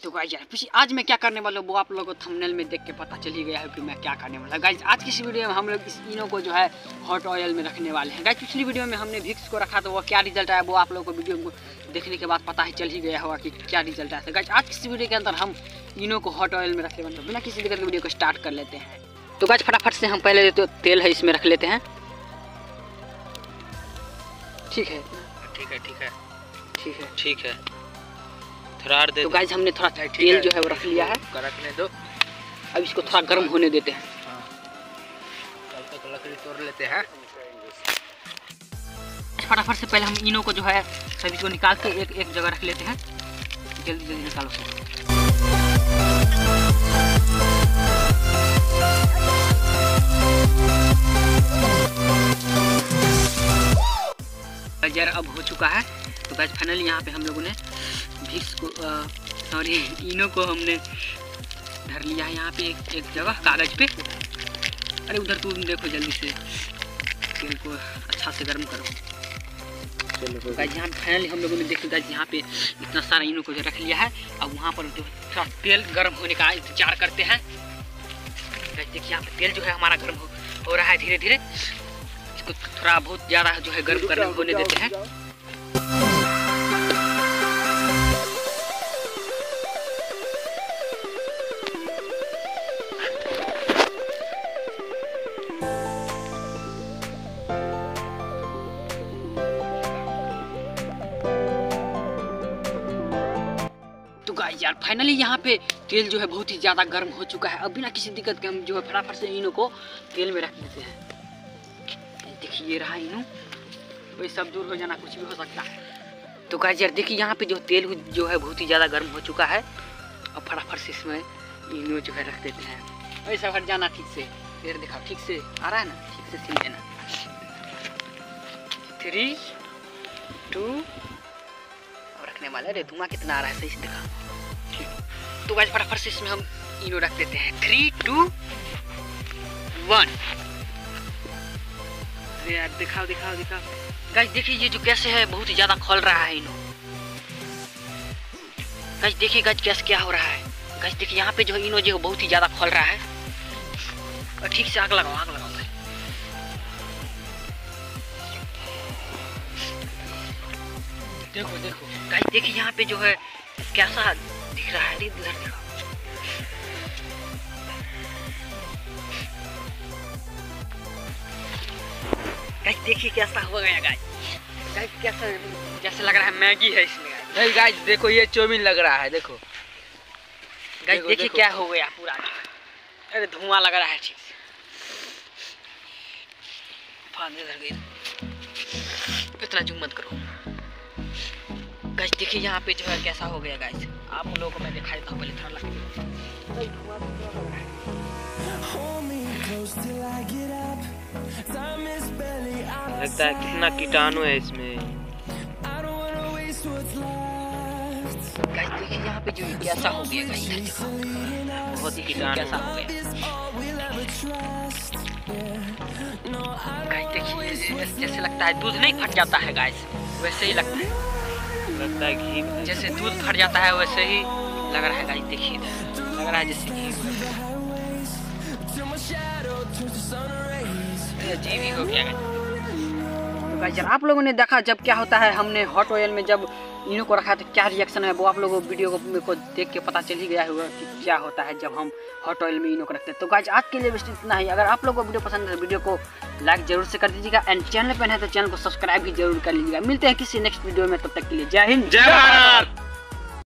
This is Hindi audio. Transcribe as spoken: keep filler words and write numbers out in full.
तो गाइस यार पिछले आज मैं क्या करने वाला हूँ वो आप लोगों को थंबनेल में देख के पता चल ही गया है कि मैं क्या करने वाला। गाइस आज की इस वीडियो में हम लोग इस इनो को जो है हॉट ऑयल में रखने वाले हैं। गाइस पिछली वीडियो में हमने विक्स को रखा तो वो क्या रिजल्ट आया वो आप लोगों को वीडियो को देखने के बाद पता ही चल ही गया होगा कि क्या रिजल्ट आया था। गाइस आज की इस वीडियो के अंदर हम इनो को हॉट ऑयल में रखने वाले हैं। बिना किसी दिक्कत के वीडियो को स्टार्ट कर लेते हैं। तो गाइस फटाफट से हम पहले तो तेल है इसमें रख लेते हैं। ठीक है ठीक है ठीक है ठीक है ठीक है थोड़ा दे। तो गाइस हमने थोड़ा तेल जो है वो रख लिया है, रखने दो। अब इसको थोड़ा गर्म होने देते हैं। तब तक लकड़ी तोड़ लेते हैं। फटाफट से पहले हम इनो को जो है सभी को निकाल के एक एक जगह रख लेते हैं। जल्दी जल्दी निकालो सब। यार अब हो चुका है। तो गाइस फाइनली यहाँ पे हम लोगों ने विक्स को सॉरी इनो को हमने धर लिया है यहाँ पे एक एक जगह कागज पे। अरे उधर तुम देखो जल्दी से तेल को अच्छा से गर्म करो। चलो गाइस यहाँ फाइनली हम लोगों ने देखो गाइस यहाँ पे इतना सारा इनो को जो रख लिया है। अब वहाँ पर जो थोड़ा तेल गर्म होने का इंतजार करते हैं। गाइस देखिए यहाँ पे तेल जो है हमारा गर्म हो, हो रहा है धीरे धीरे। इसको थोड़ा बहुत ज़्यादा जो है गर्म कर होने देते हैं। तो गाइस यार फाइनली यहाँ पे तेल जो है बहुत ही ज़्यादा गर्म हो चुका है। अब बिना किसी दिक्कत के हम जो है फटाफट से इनो को तेल में रख देते हैं। देखिए ये रहा इनो, वही सब दूर हो जाना कुछ भी हो सकता है। तो गाइस यार देखिए यहाँ पे जो तेल जो है बहुत ही ज़्यादा गर्म हो चुका है। अब फटाफट से इसमें इनो जो है रख देते हैं। वही सब हट जाना ठीक से, फिर दिखाओ ठीक से आ रहा है ना, ठीक से सील देना। थ्री टू रखने वाले। अरे धुआं कितना आ रहा है सही से दिखा। तो गाइस फटाफट से इसमें हम इनो रख देते हैं। Three two one. अरे यार दिखाओ दिखाओ दिखाओ। गाइस देखिए ये जो कैसे है बहुत ही ज्यादा खोल रहा है इनो। गाइस देखिए गाइस कैसे क्या हो रहा है। गाइस देखिए यहाँ पे जो इनो जो बहुत ही ज्यादा खोल रहा है। और ठीक से आग लगाओ आग लगाओ। देखो देखो गाइस देखिए यहाँ पे जो है कैसा दिख रहा है। इधर दिखाओ। गाइस देखिए कैसा हो गया गाइस। गाइस कैसा जैसे लग रहा है मैगी है इसमें। गाइस गाइस देखो ये चाउमीन लग रहा है। देखो गाइस देखिए क्या हो गया पूरा। अरे धुआं लग रहा है ठीक से। फांदे धर गई। इतना जूम मत करो। गाइस देखिए यहाँ पे जो है कैसा हो गया गाइस। आप लोगों को मैं दिखाई देता हूँ पहले थोड़ा लग लगता है कितना कीटाणु है इसमें। गाइस देखिए यहाँ पे जो कैसा हो गया गाइस। बहुत ही कीटाणु कैसा हो गया। गाइस देखिए जैसे लगता है दूध नहीं फट जाता है गाइस, वैसे ही लगता है। लगता है घी जैसे दूध फट जाता है वैसे ही लग रहा है गाइस। देखिए लग रहा है जैसे घी अजीब ही हो गया। तो गाइस यार आप लोगों ने देखा जब क्या होता है हमने हॉट ऑयल में जब इनो को रखा तो क्या रिएक्शन है वो आप लोगों को वीडियो को मेरे को देख के पता चल ही गया होगा कि क्या होता है जब हम हॉट ऑयल में इनो को रखते हैं। तो गाइस आज के लिए बस इतना ही। अगर आप लोगों को वीडियो पसंद है तो वीडियो को लाइक जरूर से कर दीजिएगा एंड चैनल पर है तो चैनल को सब्सक्राइब भी जरूर कर लीजिएगा। मिलते हैं किसी नेक्स्ट वीडियो में, तब तक के लिए जय हिंद जय भारत।